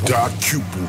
Dark Cupid.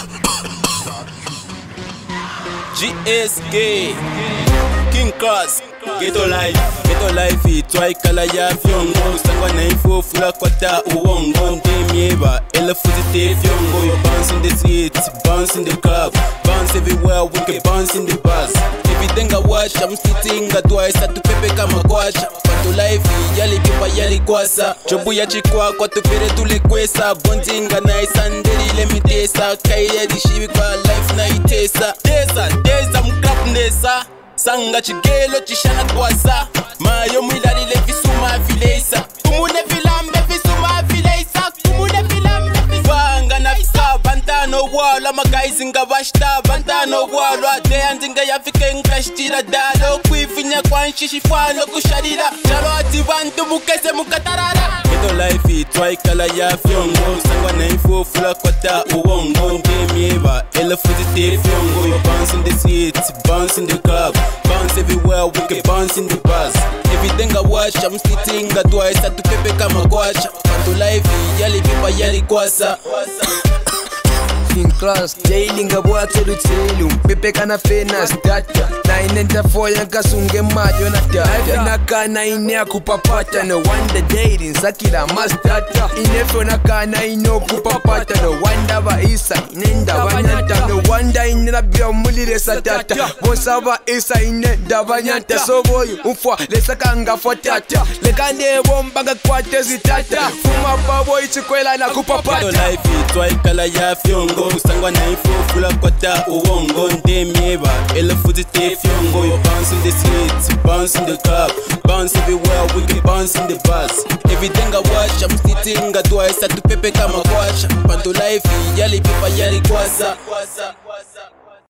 GSK King Cross Ghetto life itwa ikala ya fyongo sangwa na info fula kwata uongo ndemieba elefuzi te fyongo. You bounce in the streets, bounce in the club, bounce everywhere, we can bounce in the bus. Everything I watch, I'm sitting twice at to pepe kama kwacha. Pato life yali kipa yali kwasa chobu ya chikwa kwa tupere tulikwesa bonzinga na isandeli lemitesa kaide dishibi kwa life na itesa tesa mkapnesa sanga chigelo chishana kwasa mayo mwilali levisuma vileisa kumune vilambe visuma vileisa kumune vilambe vanga na visa bantano wala magaizi nga bashta bantano wala ate anzinga yafike nkashtira dalo kwifinya kwa nshishifano kusharira chalo ati bantu mukese mukatarara. Ghetto life itwa ikala ya fyongo sangwa na info fula kwata uongo ndemieba elefuzi te fyongo. You bounce in the streets, bounce in the club, bounce everywhere, we can bounce in the bus. Everything I watch, I'm sitting twice at to pepe kama kwacha. Pato life yali kipa yali kwasa King Cross, daily ngabwate lutelu pepe kana fena stata na inenta foya kasunge majo na tata nakana ine akupapata no wonder dating sakila mastata inefo nakana ino kupapata no wonder ba isa inenda banyata no wonder inena bia mulire satata bosaba isa inenda banyata so boy umfwa lesakanga fotata lekande bomba gakwate zitata fuma babo ichikwela na kupapata. Life itwa ikala ya fyongo sangwa na info fula kwata uongo ndemieba elefuzi te fyongo. You bounce in the streets, bounce in the club, bounce everywhere, we can bounce in the bus. Everything I watch, I'm sitting twice at to pepe kama kwacha. Pato life yali pipa yali kwasa.